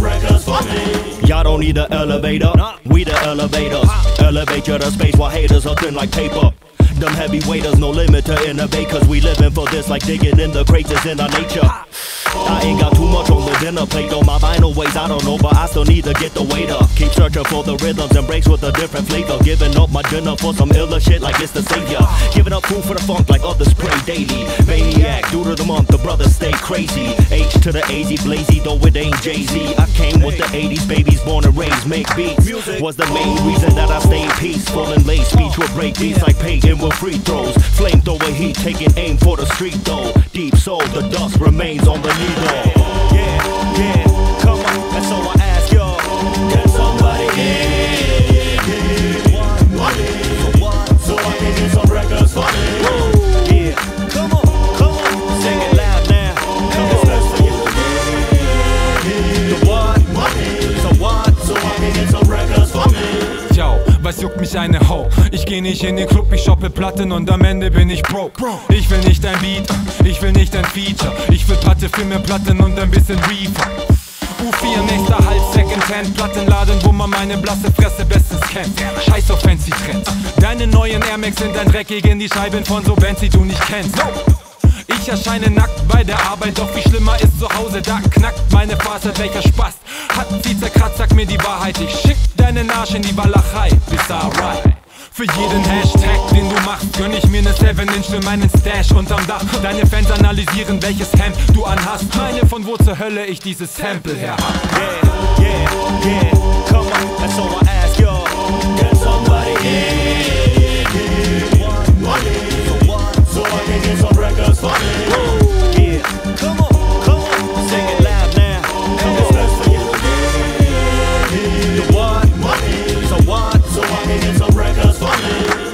records for me. Y'all don't need the elevator, we the elevators. Elevate you to space while haters are thin like paper. Them heavy weighters, no limit to innovate, cause we living for this like digging in the crates, it's in our nature. I ain't got too much on the dinner plate though, my vinyl weighs I don't know, but I still need to get the weight up. Keep searching for the rhythms and breaks with a different flavor. Giving up my dinner for some iller shit like it's the savior. Giving up food for the funk like others pray daily. Maniac, due to the month, the brothers stay crazy. H to the AZ, Blazy, though it ain't Jay-Z. I came with the 80s, babies born and raised, make beats. Was the main reason that I stayed peaceful and late. Speech would break beats like Peyton with free throws. Flamethrower heat, taking aim for the street though. Deep soul, the dust remains on the needle. Yeah, yeah, come on, and so I ask y'all, Can somebody so I can get some records for me? yeah, come on, sing it loud now. It's best for you. The what? So what? So I can get some records for me. Yo, was juckt mich eine Ho? Ich geh nicht in den Club, ich shoppe Platten und am Ende bin ich broke. Ich will nicht ein Beat, ich will nicht ein Feature. Ich will Patte für mehr Platten und ein bisschen Reefer. U4, nächster Halt, Secondhand, Plattenladen, wo man meine blasse Fresse bestens kennt. Scheiß auf fancy Trends. Deine neuen Air Max sind ein Dreck gegen die Scheiben von so Bands, die du nicht kennst. Ich erscheine nackt bei der Arbeit, doch wie schlimmer ist zu Hause, da knackt meine Faser, welcher Spaß. Hat sie zerkratzt, sag mir die Wahrheit, ich schick deinen Arsch in die Walachei, bist alright. Für jeden Hashtag, den du machst, gönn ich mir ne 7-Inch für meinen Stash unterm Dach. Deine Fans analysieren, welches Hemd du anhast. Meine, von wo zur Hölle ich dieses Sample her hab. Yeah, yeah, yeah, come on, and so I ask y'all, Can somebody so I can get some records for me? yeah, come on, sing it loud now. It's best for you. The what? So what? So I can get some records for me.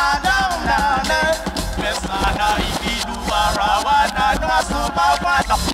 Best I know if you do a rawana, no so bad.